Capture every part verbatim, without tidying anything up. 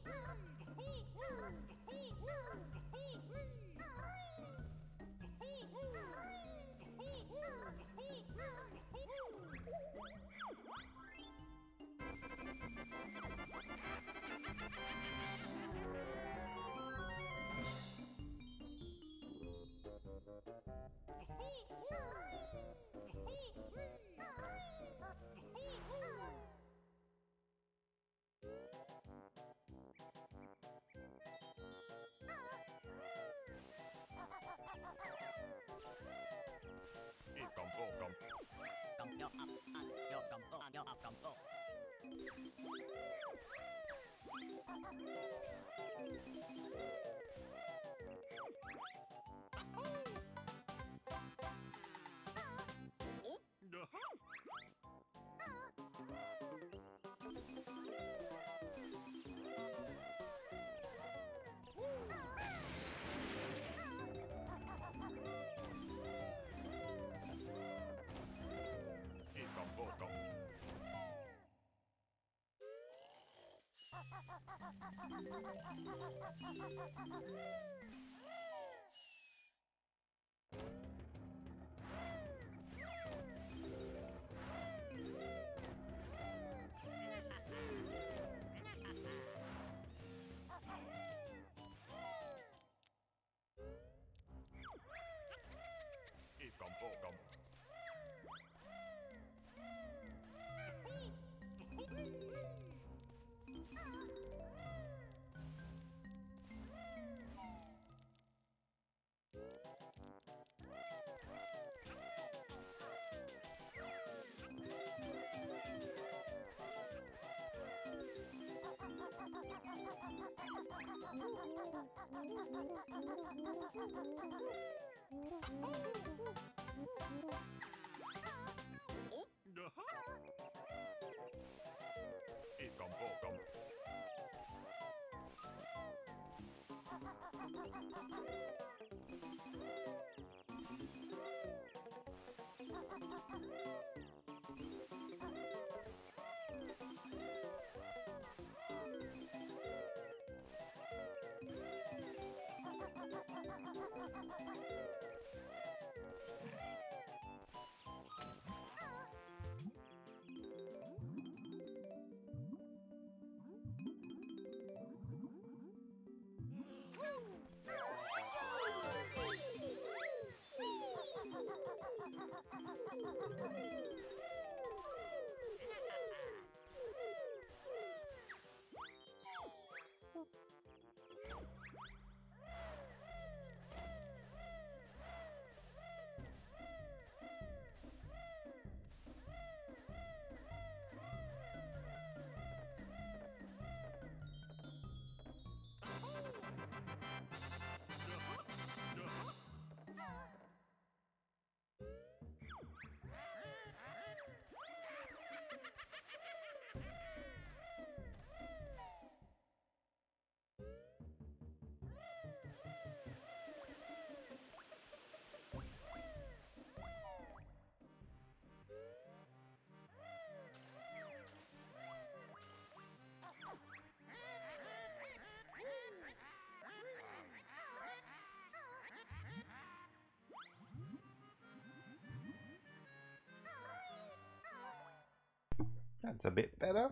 That's a bit better.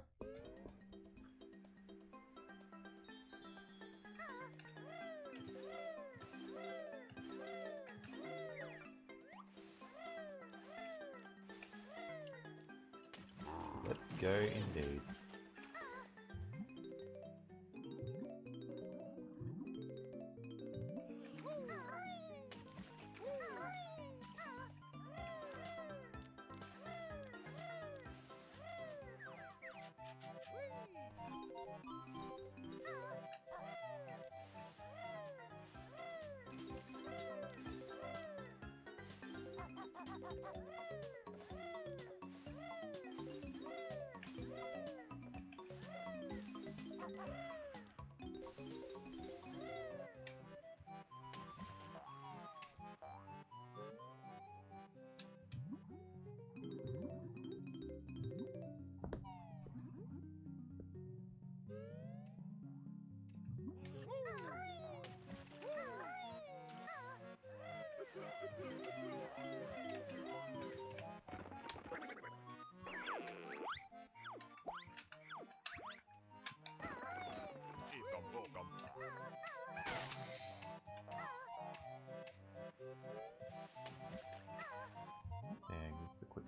Let's go indeed.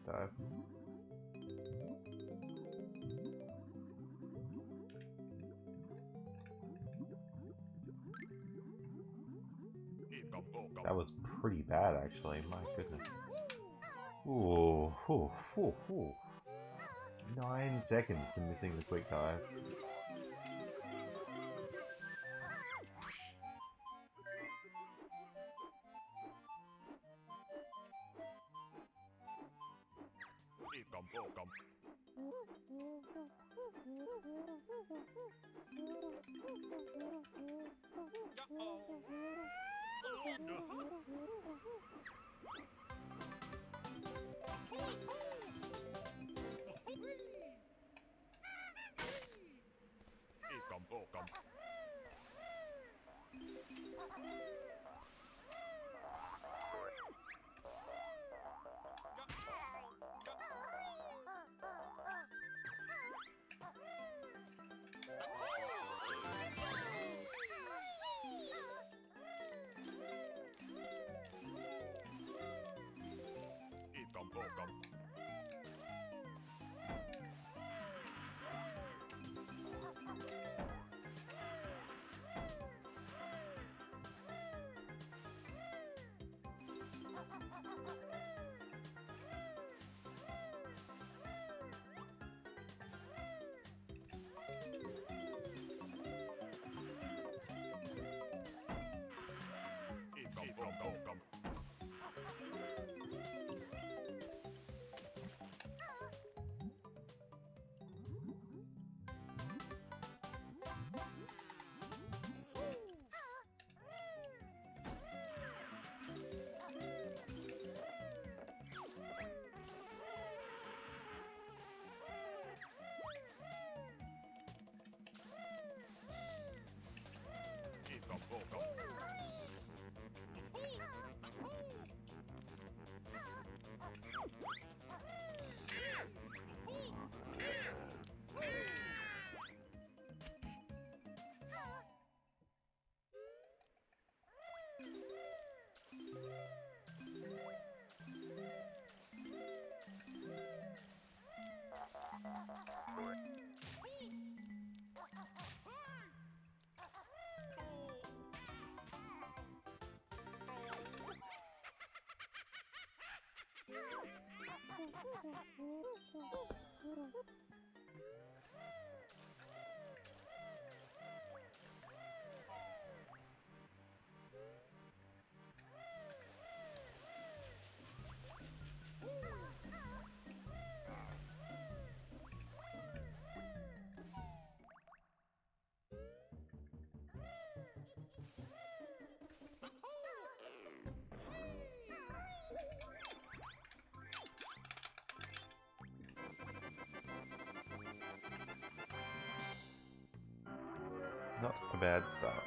quick dive. That was pretty bad, actually. My goodness. Ooh, ooh, ooh, ooh. Nine seconds to missing the quick dive. Not a bad start.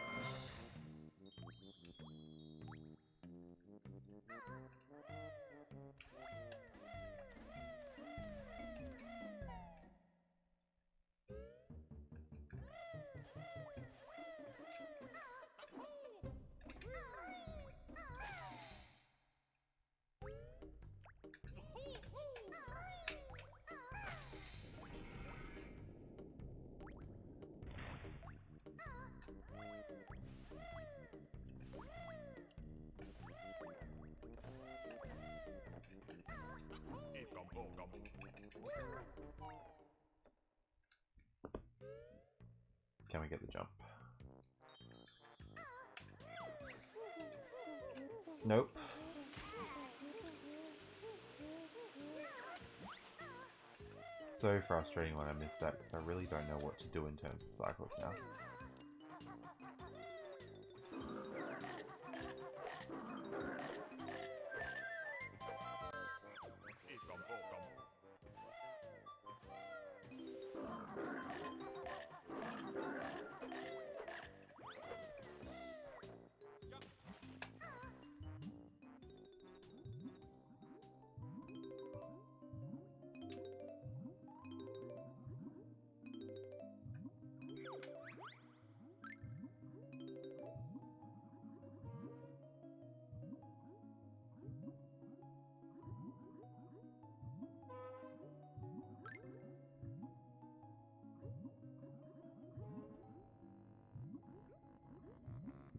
Can we get the jump? Nope. So frustrating when I miss that because I really don't know what to do in terms of cycles now.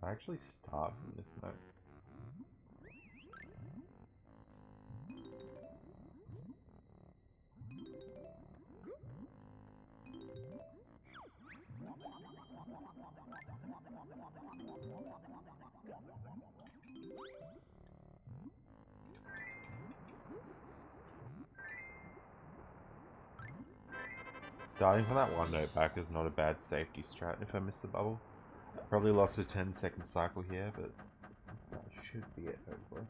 I actually start from this note? Starting from that one note back is not a bad safety strat if I miss the bubble. Probably lost a ten second cycle here, but that should be it, hopefully.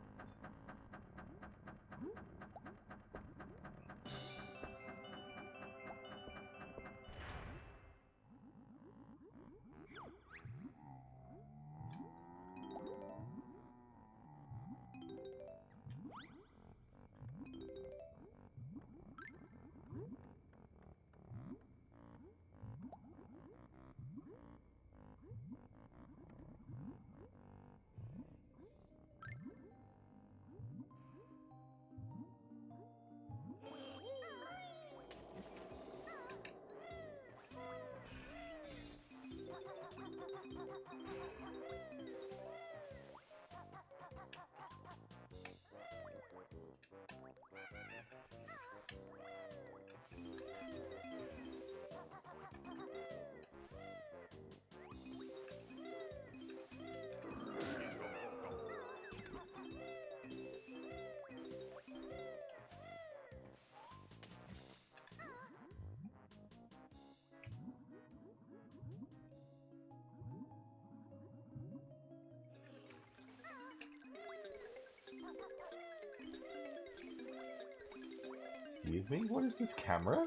Excuse me? What is this camera?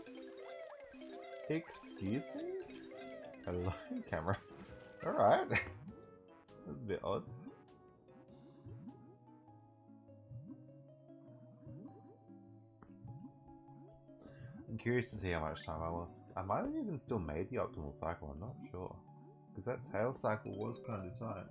Excuse me? Hello, camera. Alright. That's a bit odd. I'm curious to see how much time I lost. I might have even still made the optimal cycle, I'm not sure. Because that tail cycle was kind of tight.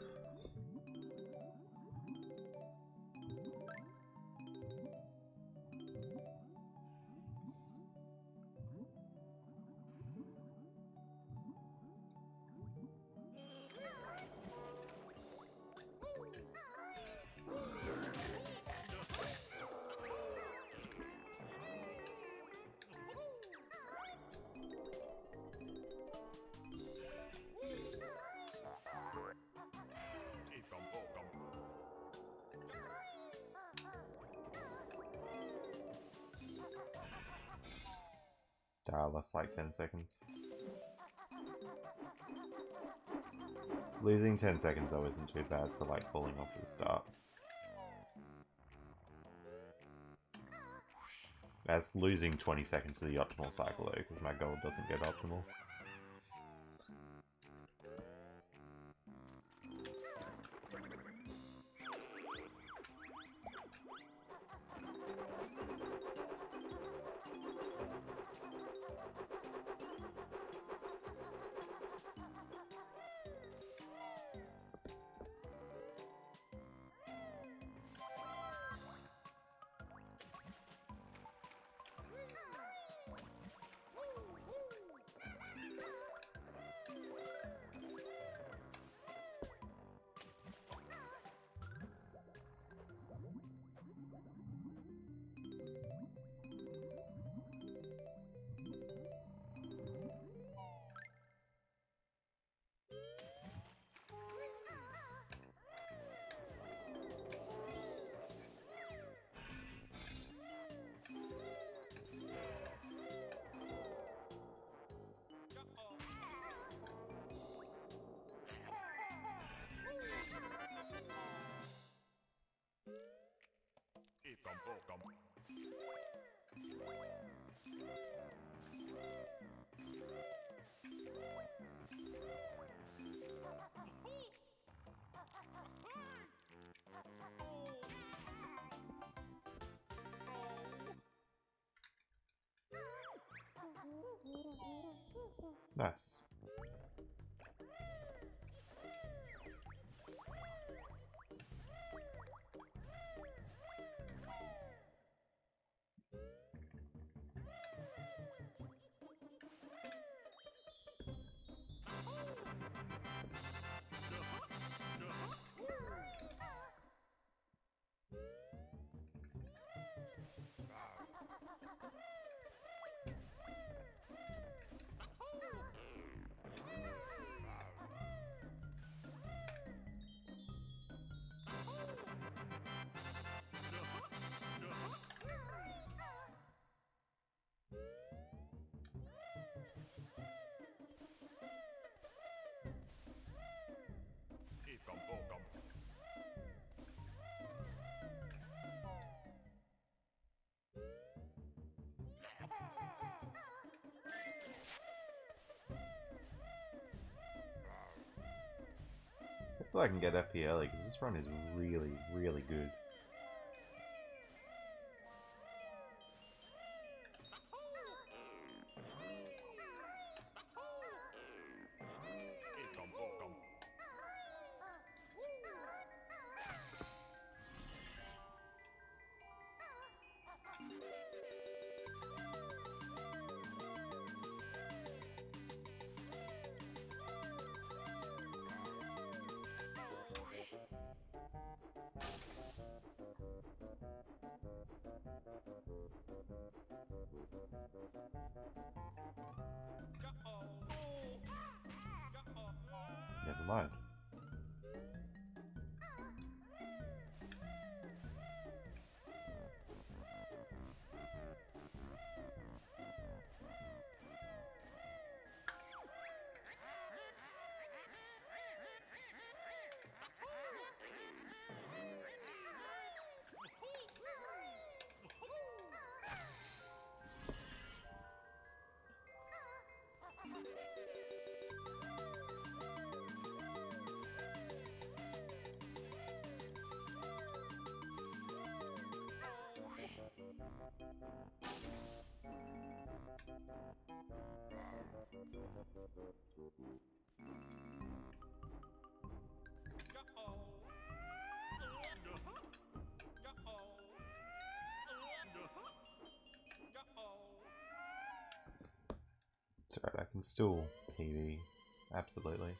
Ah, lost like ten seconds. Losing ten seconds though isn't too bad for like pulling off at the start. That's losing twenty seconds to the optimal cycle though, because my goal doesn't get optimal. Nice. Hopefully I can get F P early, because this run is really, really good. Never mind. It's alright, I can still P B. Absolutely.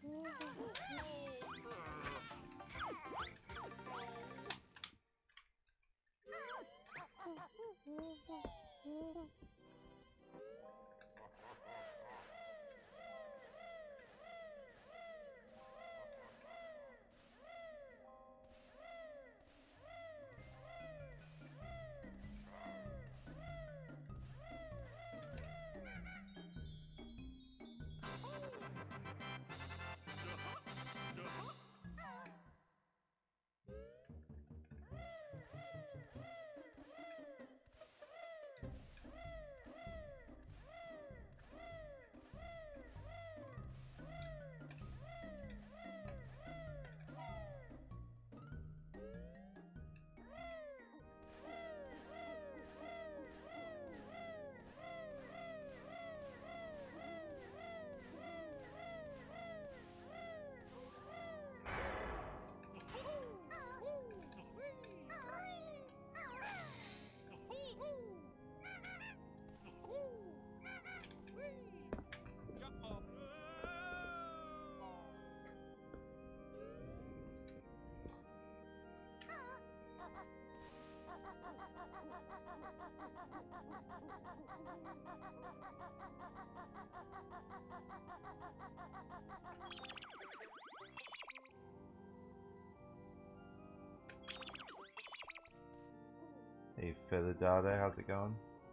Hey Feather Dada, how's it going?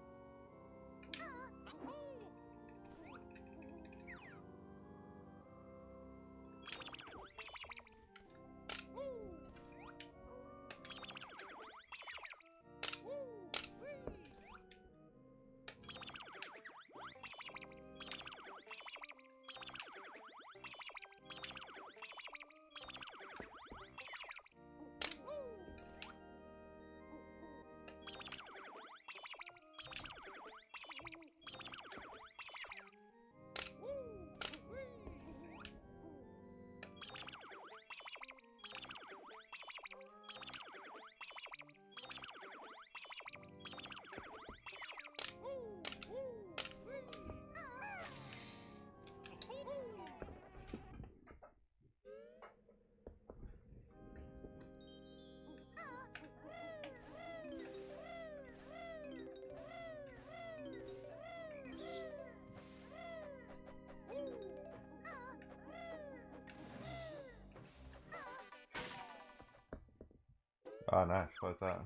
Oh, nice. What's that?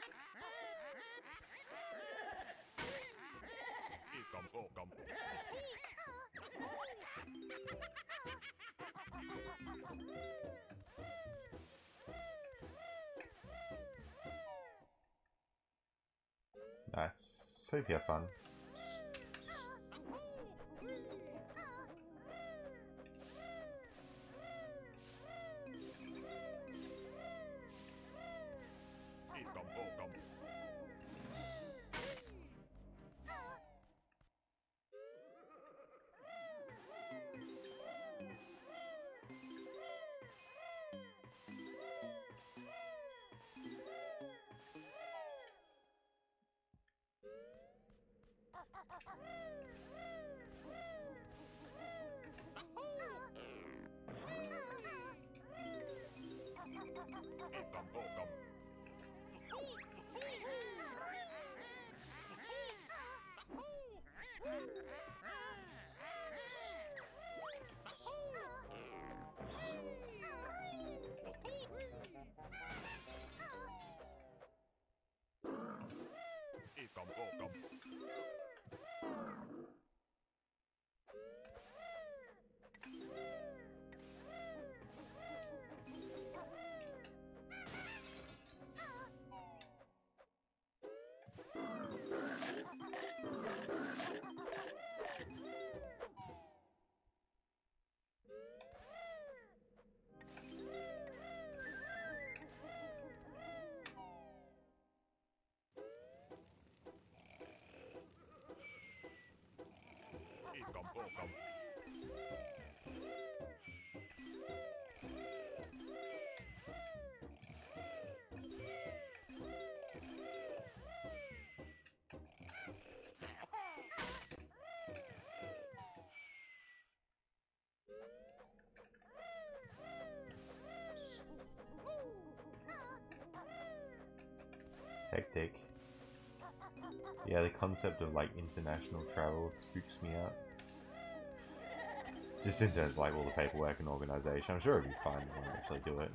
Nice. Hope you have fun. hectic. Yeah, the concept of like international travel spooks me out. Just in terms of like all the paperwork and organisation. I'm sure it'd be fun when I actually do it.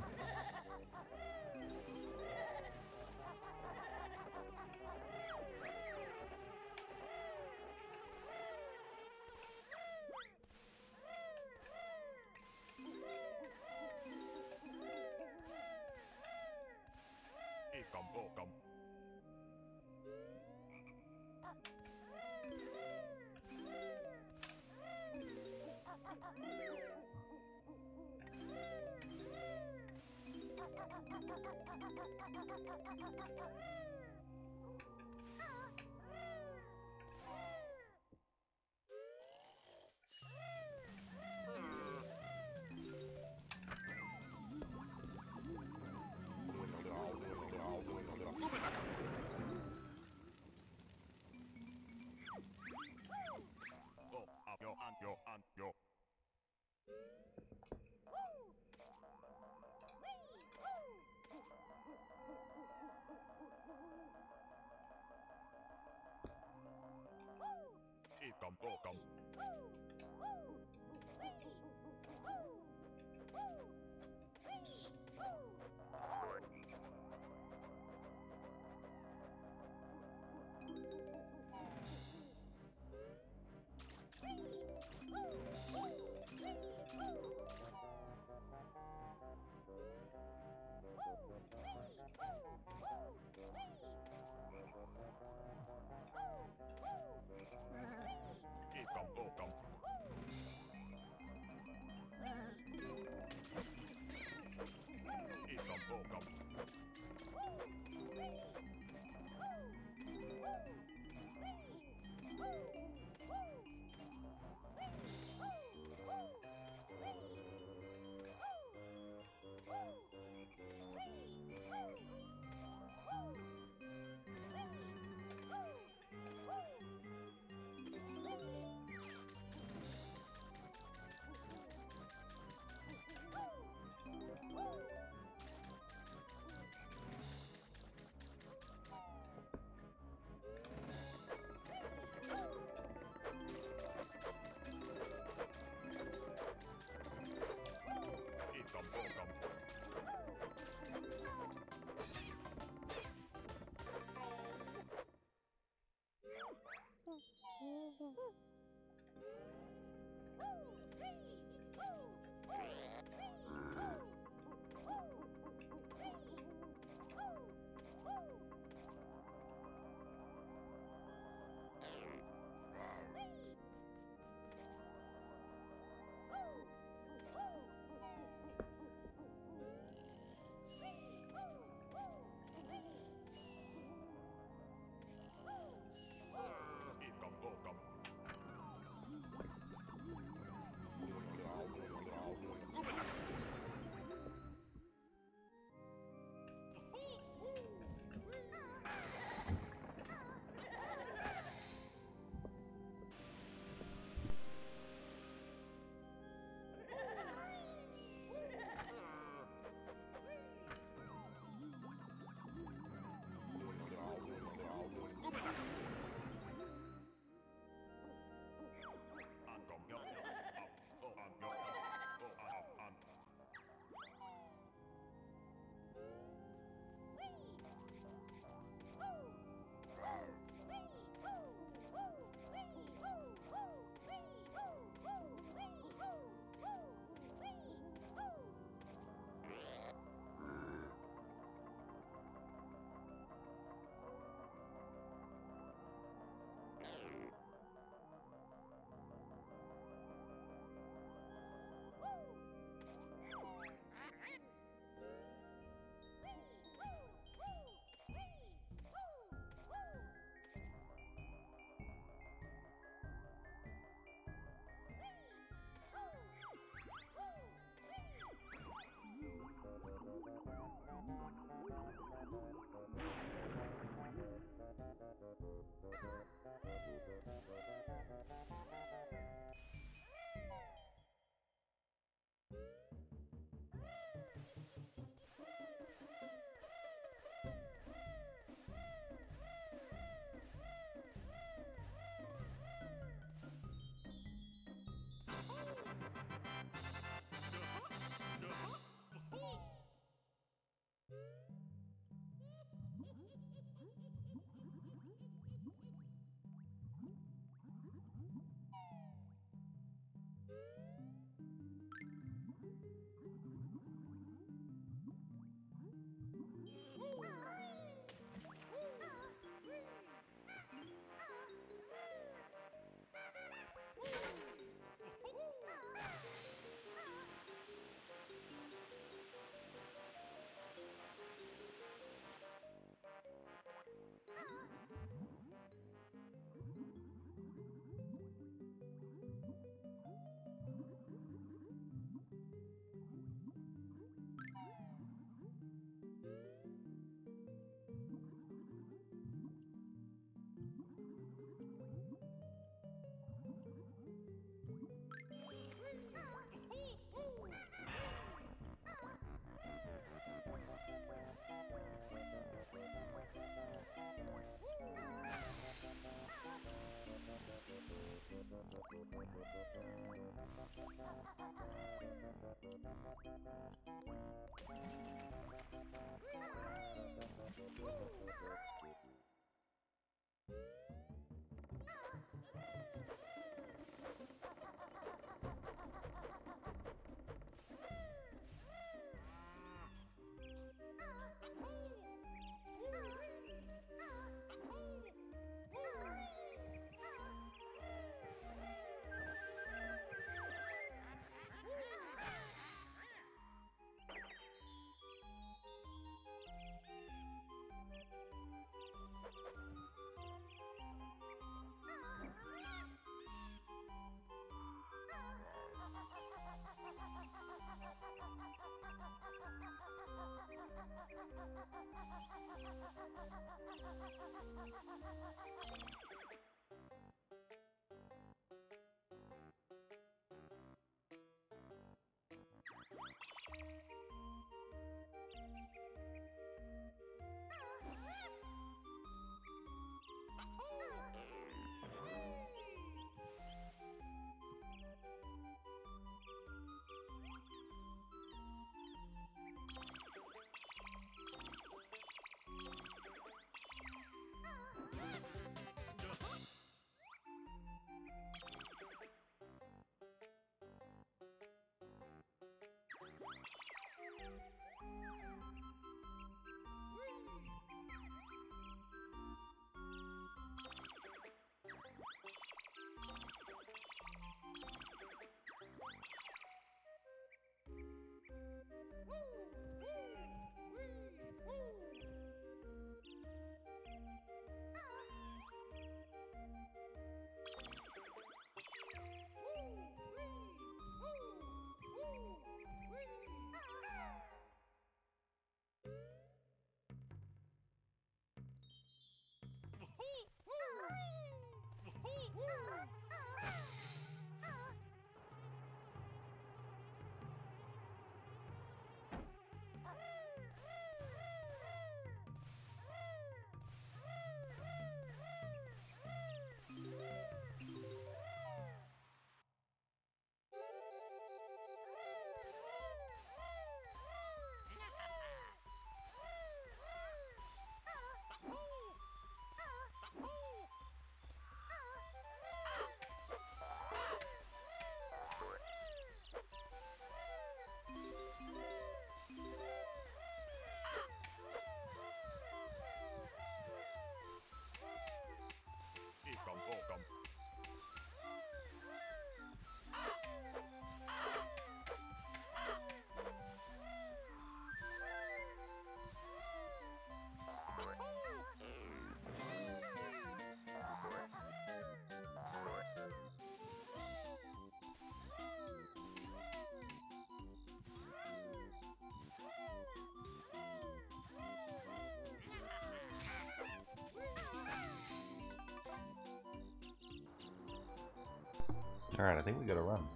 Alright, I think we gotta run.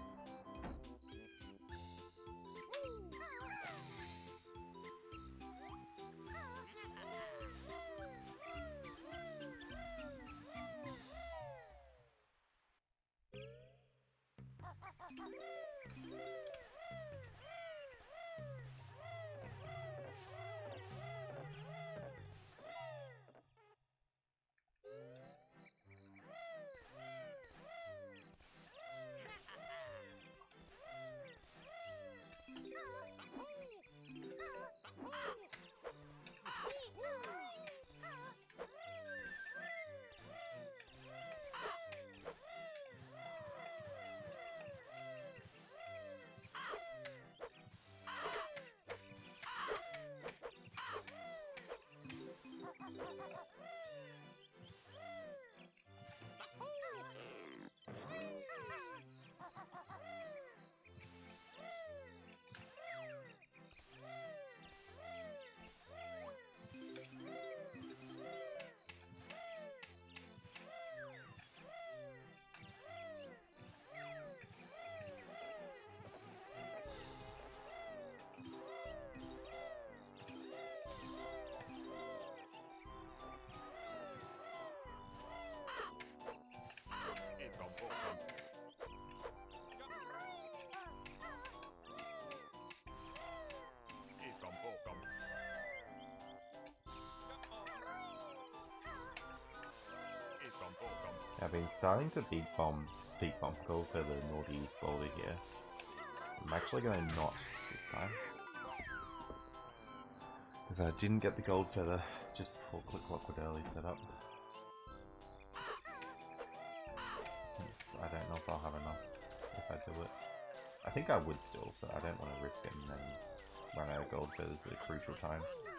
I've been starting to beat bomb, beat bomb gold for the naughty boulder here. I'm actually going to not this time. Because I didn't get the gold feather just before Click Clock would early set up. It's, I don't know if I'll have enough if I do it. I think I would still, but I don't want to risk it and then run out of gold feathers at a crucial time.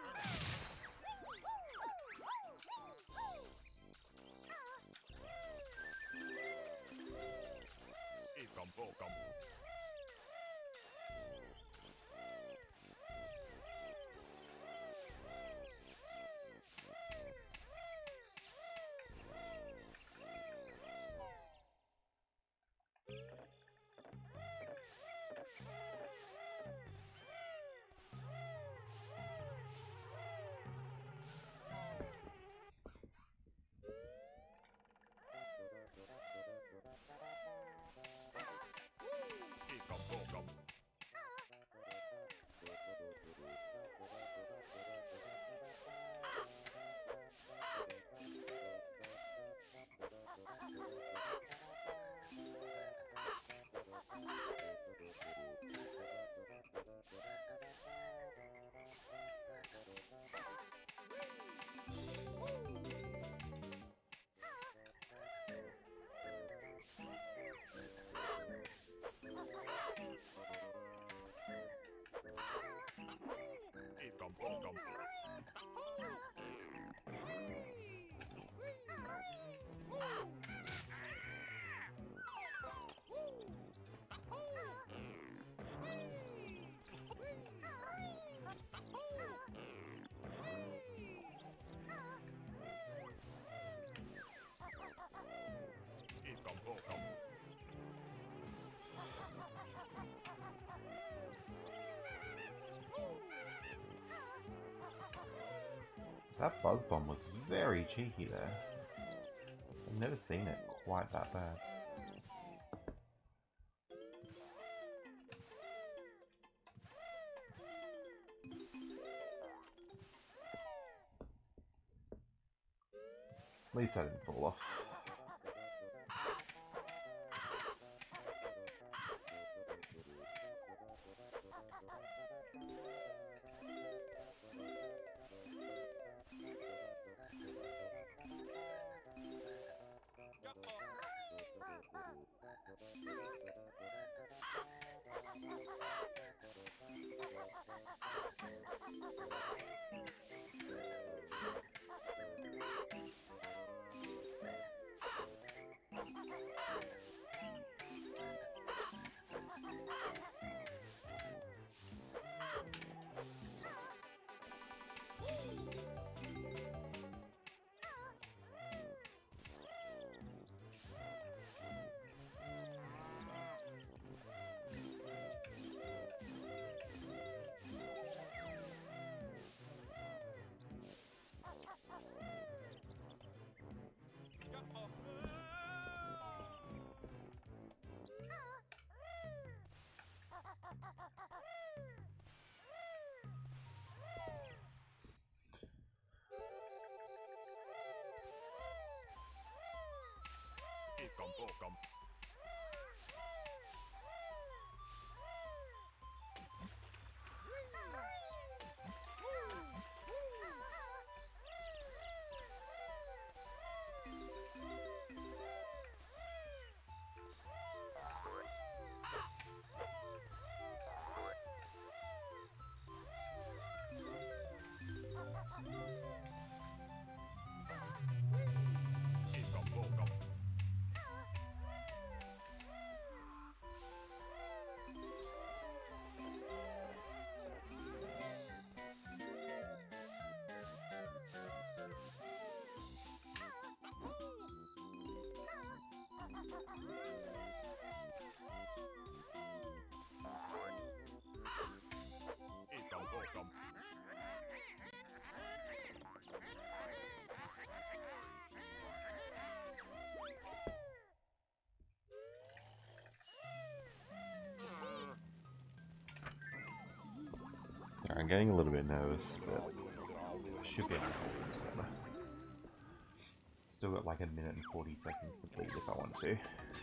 That buzz bomb was very cheeky there. I've never seen it quite that bad. At least I didn't fall off. Yeah, I'm getting a little bit nervous, but I should be able to hold it. Still got like a minute and forty seconds to bleed if I want to.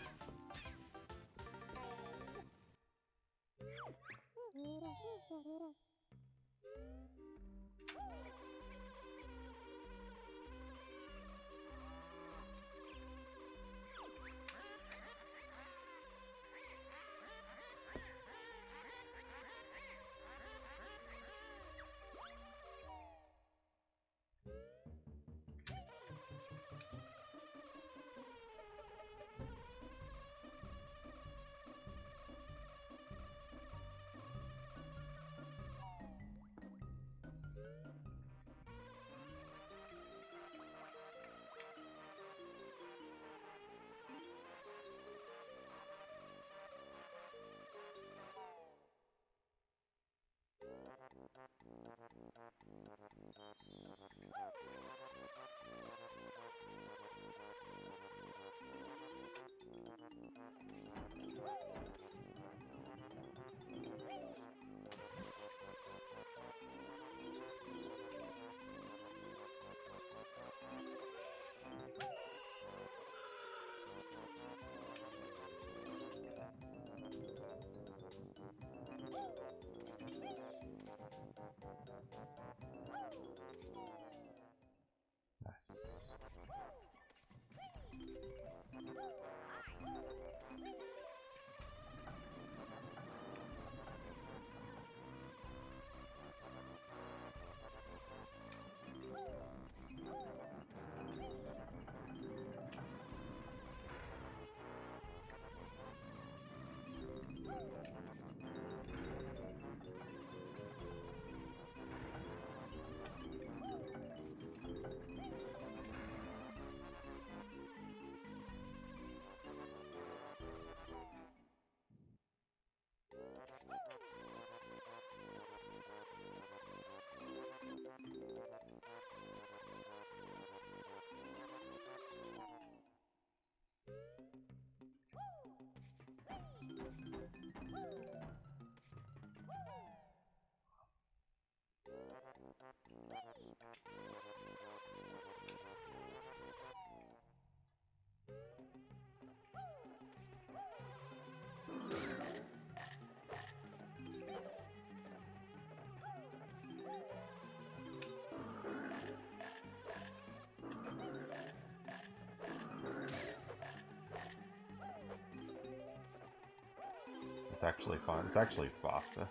It's actually fine. It's actually faster.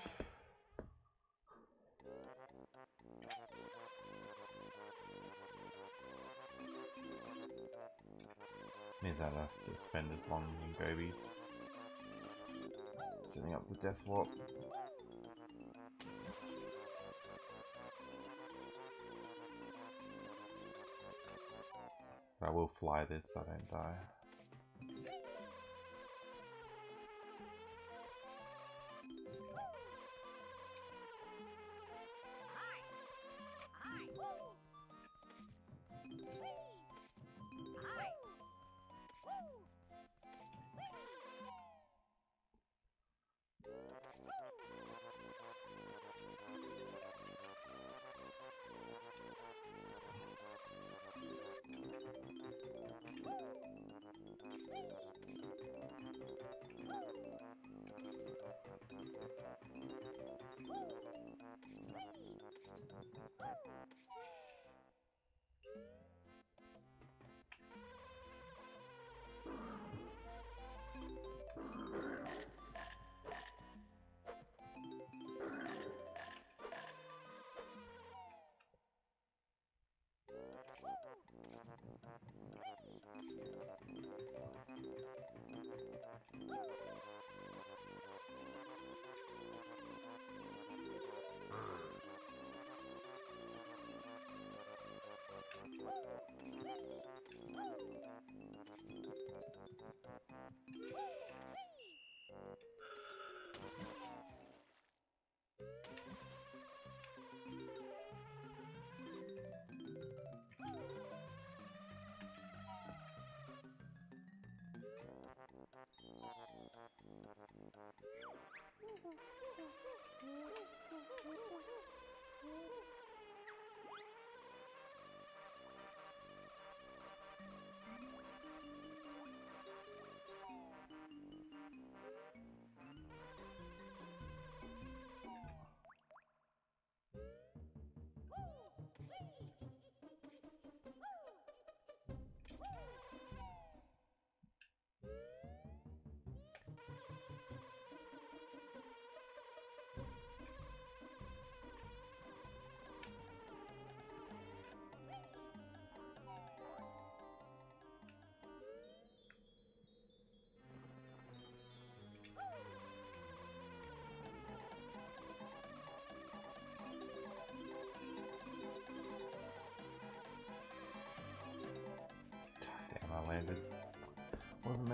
Means I don't have to spend as long in gobies setting up the death warp. But I will fly this so I don't die.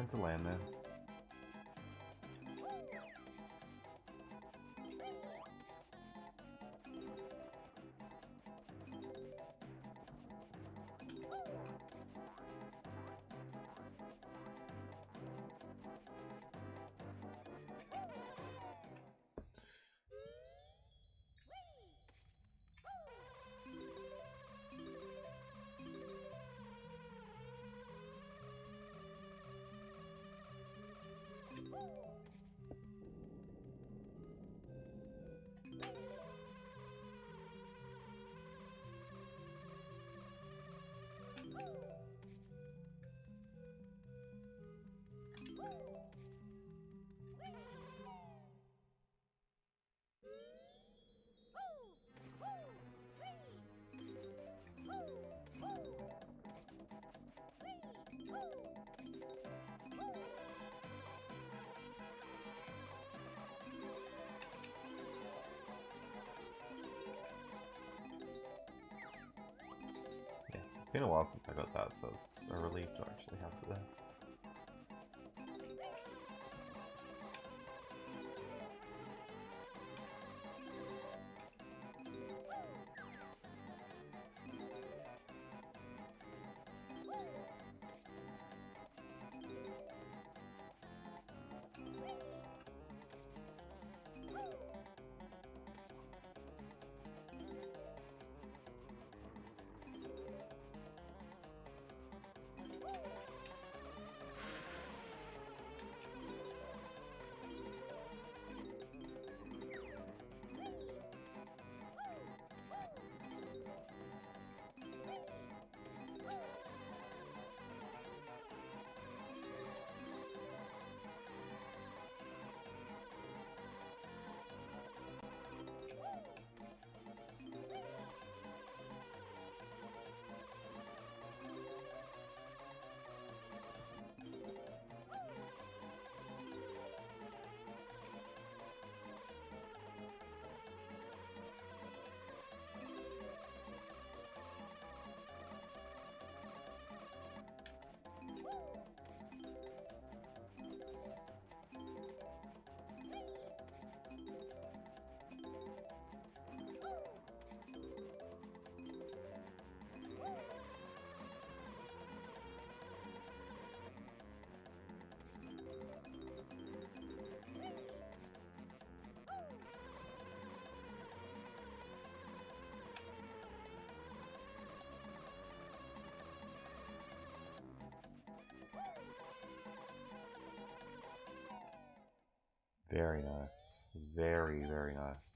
meant to land there. It's been a while since I got that, so it's a relief to actually have it there. Very nice. Very, very nice.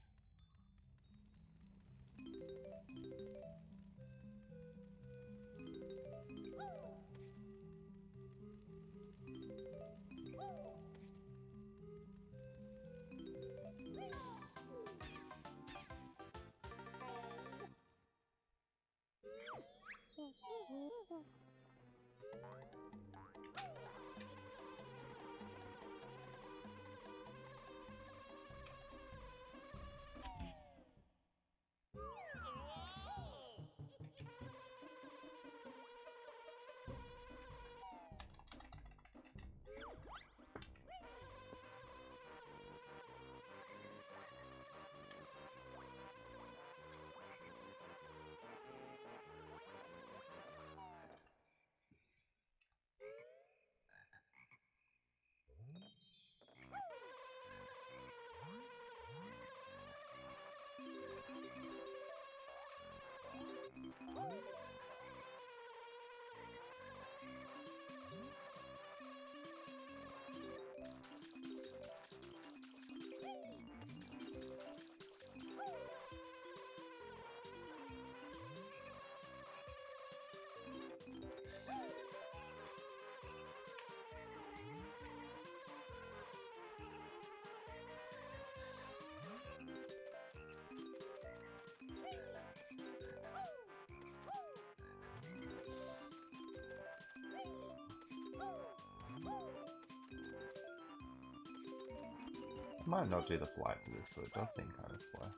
Might not do the flight for this, but it does seem kind of slow.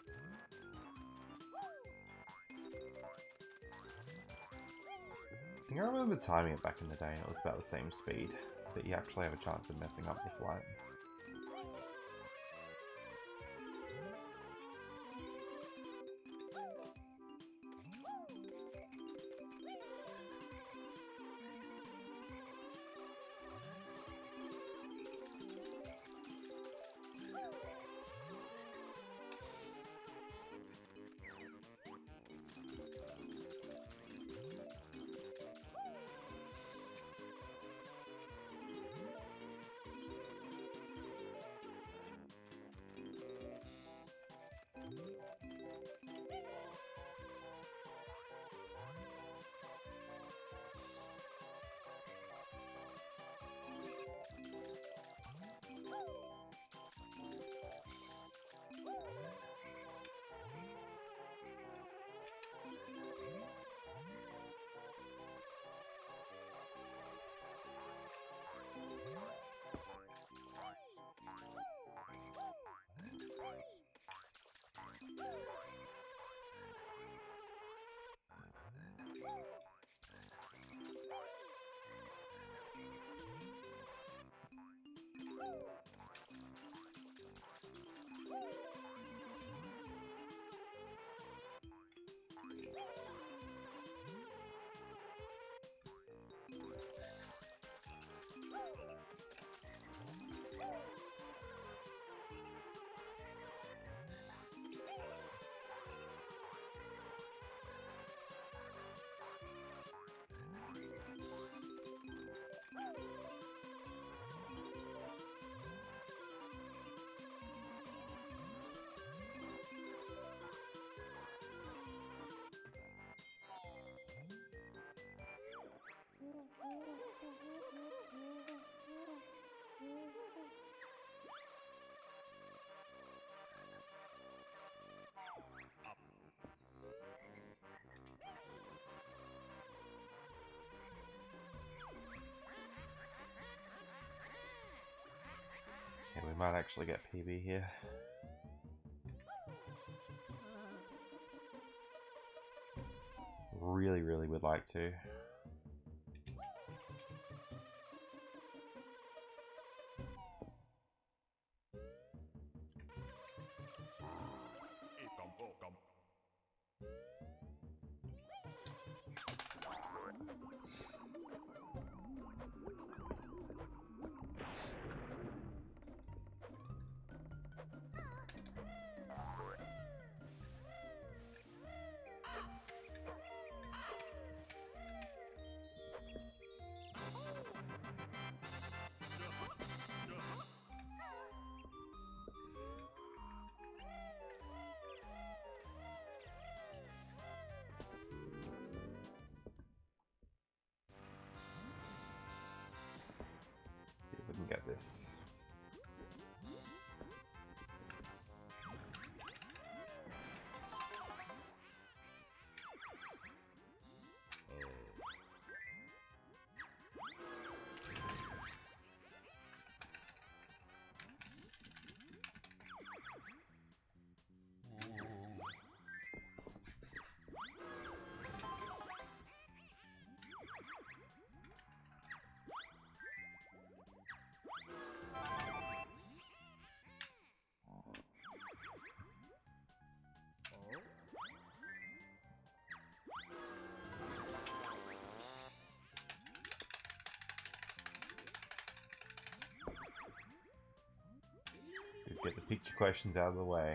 I think I remember timing it back in the day and it was about the same speed. that you actually have a chance of messing up the flight. Okay, we might actually get P B here. Really, really would like to. See if we can get this. Get the picture questions out of the way.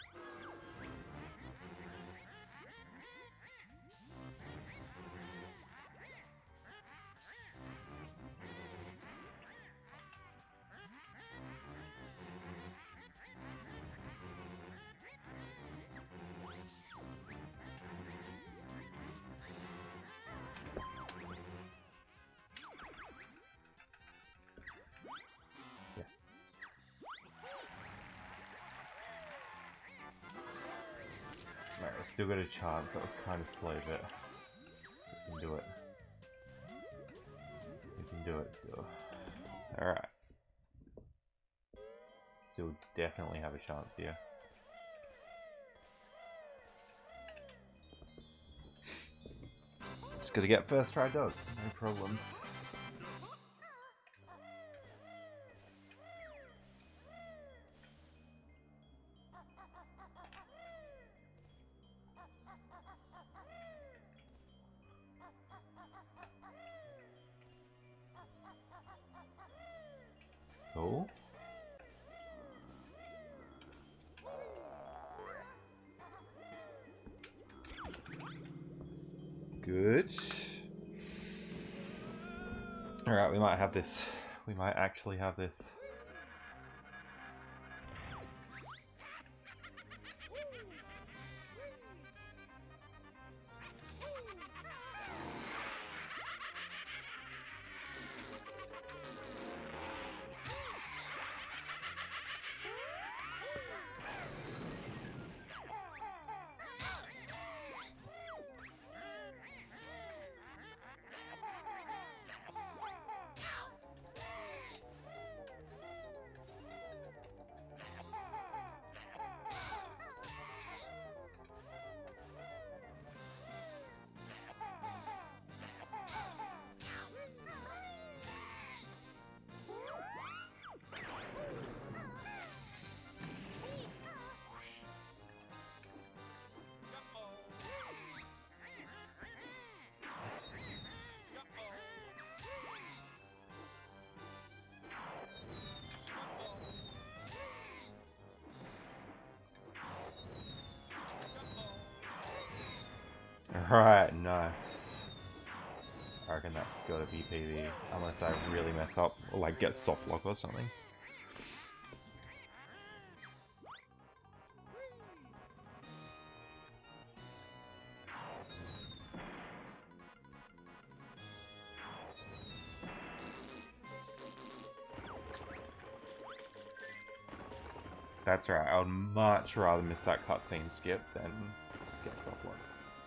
Yes. Right, we've still got a chance. That was kind of slow, but we can do it. We can do it, so... Alright. Still definitely have a chance here. Just gotta get first try dog. No problems. cool. Good. Alright, we might have this. We might actually have this. Alright, nice. I reckon that's gotta be P B, unless I really mess up, or like get soft lock or something. That's right, I would much rather miss that cutscene skip than get soft lock.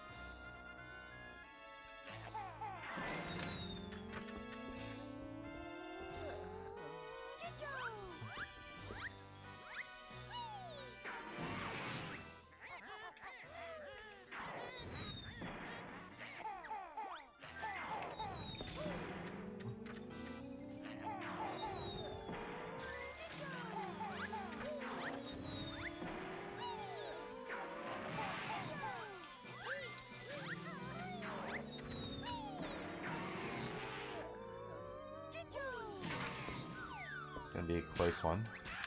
Gonna be a close one.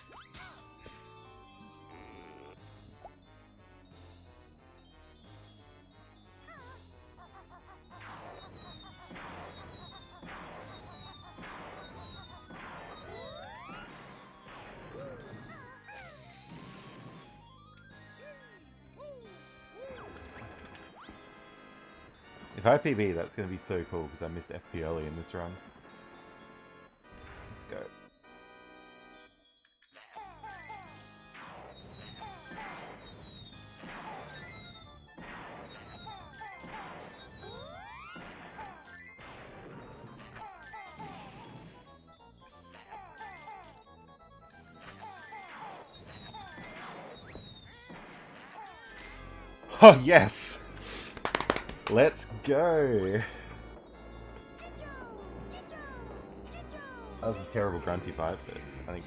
If I P B, that's gonna be so cool because I missed F P early in this run. Let's go. Oh, yes! Let's go! That was a terrible grunty pipe, but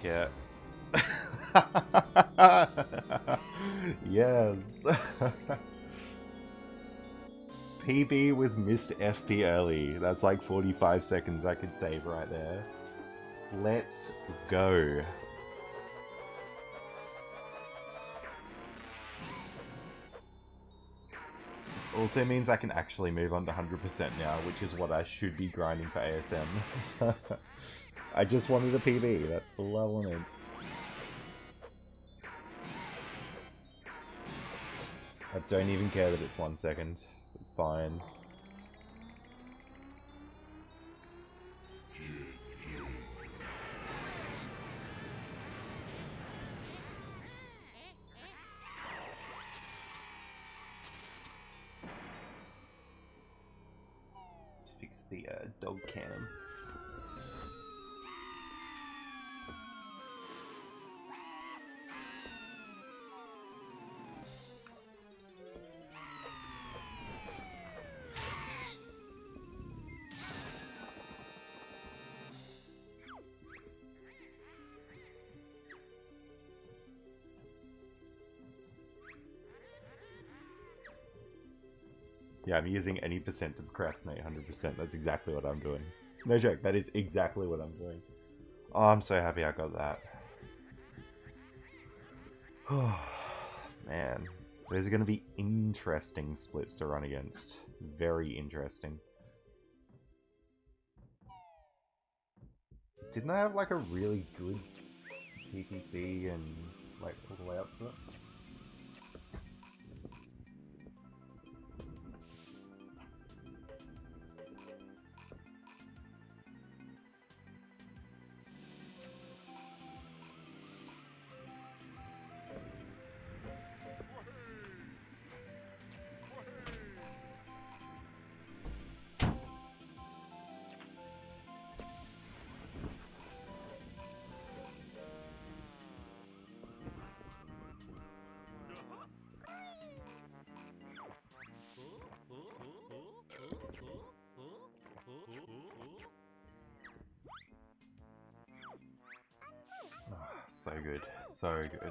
I don't care. Yes! P B with missed F P early. That's like forty-five seconds I could save right there. Let's go. Also means I can actually move on to one hundred percent now, which is what I should be grinding for A S M. I just wanted a P B, that's all I wanted. I don't even care that it's one second. It's fine. Fix the uh, dog cannon. Yeah, I'm using any percent to procrastinate one hundred percent. That's exactly what I'm doing. No joke, that is exactly what I'm doing. Oh, I'm so happy I got that. Oh, man. Those are going to be interesting splits to run against. Very interesting. Didn't I have like a really good T T C and like all the way up to it? So good, so good.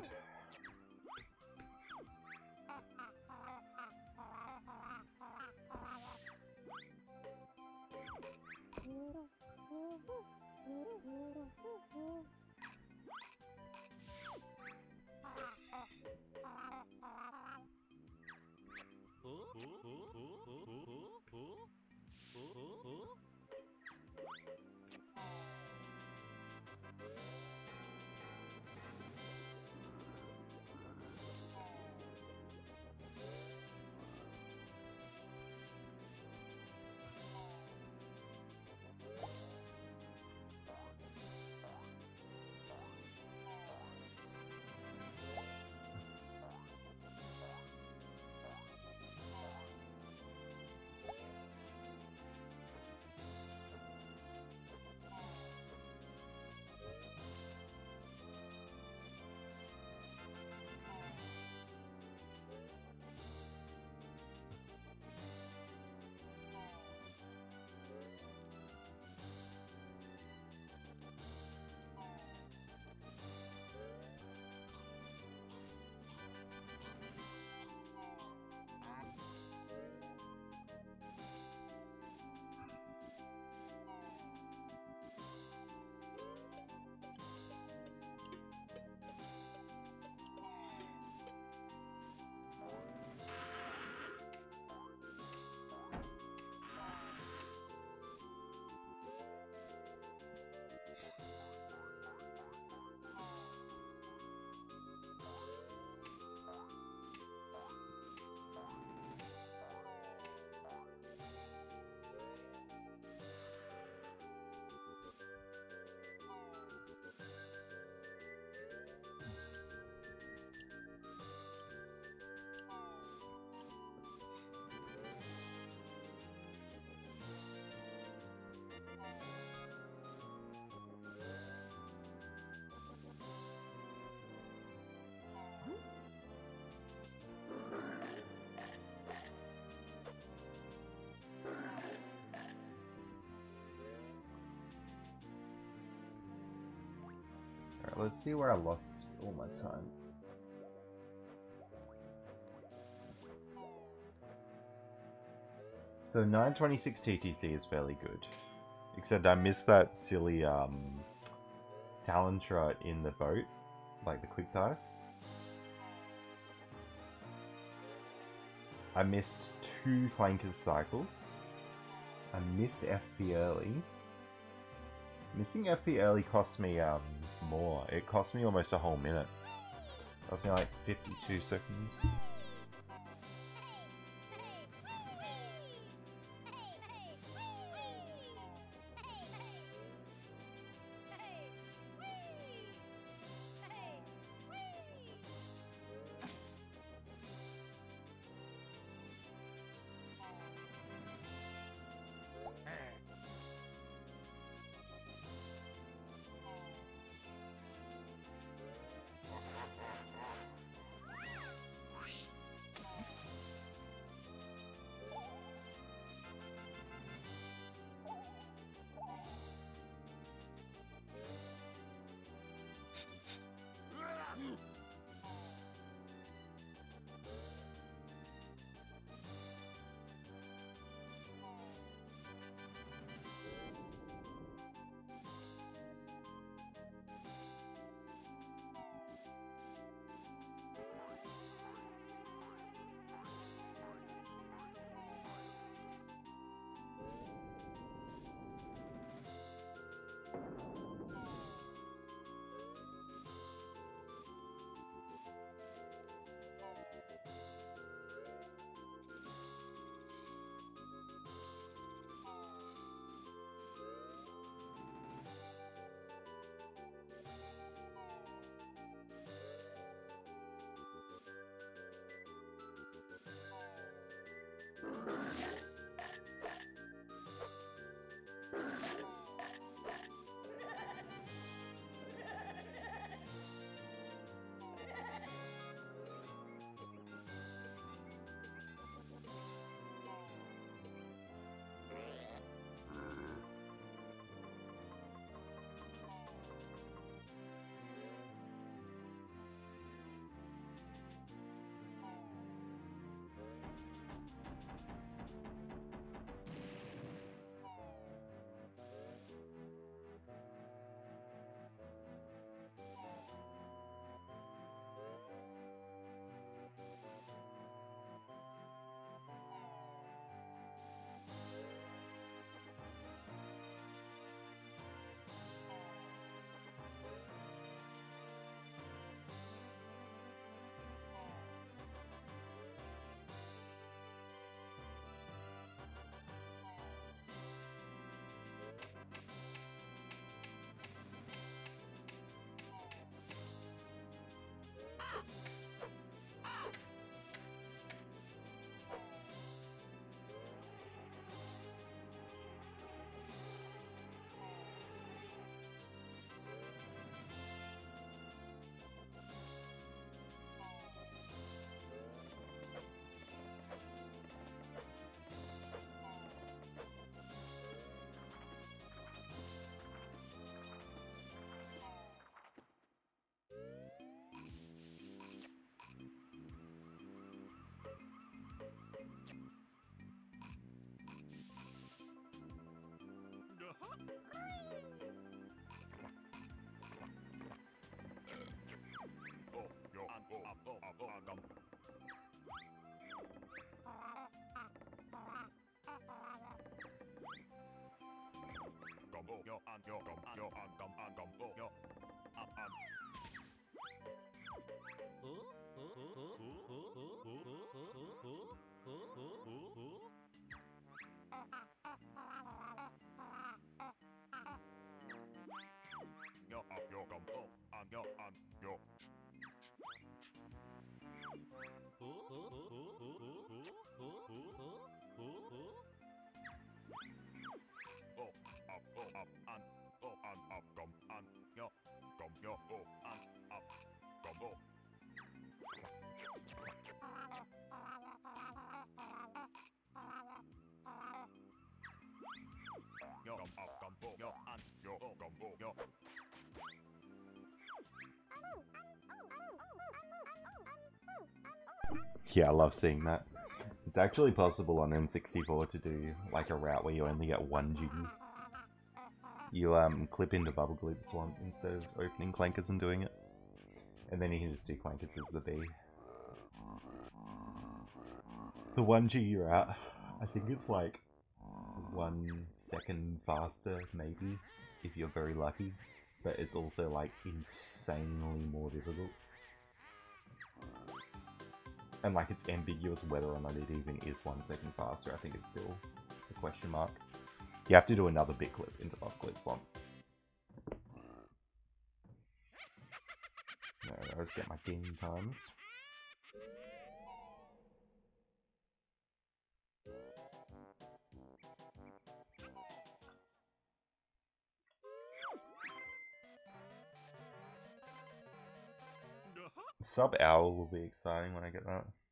Alright, let's see where I lost all my time. So nine twenty-six T T C is fairly good. Except I missed that silly um, talon trot in the boat, like the quick dive. I missed two Clankers cycles. I missed F P early. Missing F P early cost me um, more. It cost me almost a whole minute. It cost me like fifty-two seconds. Yeah, I love seeing that. It's actually possible on N sixty-four to do like a route where you only get one jiggy. You um clip into Bubble Gloop Swamp instead of opening Clankers and doing it. And then you can just do Clankers as the B. The one jiggy route, I think it's like one second faster maybe, if you're very lucky. But it's also like insanely more difficult. And like it's ambiguous whether or not it even is one second faster. I think it's still a question mark. You have to do another big clip into Bubble Gloop Swamp. No, I always get my game times. Sub Owl will be exciting when I get that.